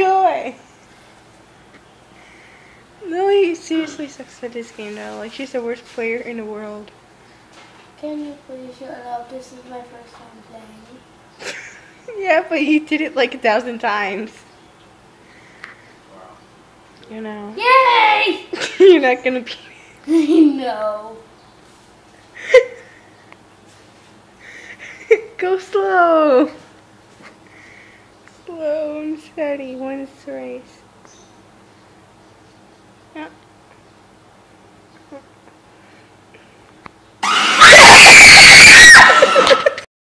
Go away. Lily seriously sucks at this game now. Like, she's the worst player in the world. Can you please shut up? This is my first time playing. Yeah, but you did it like 1,000 times. You know. Yay! You're not gonna be. No. Go slow. Slow and steady. Win this race.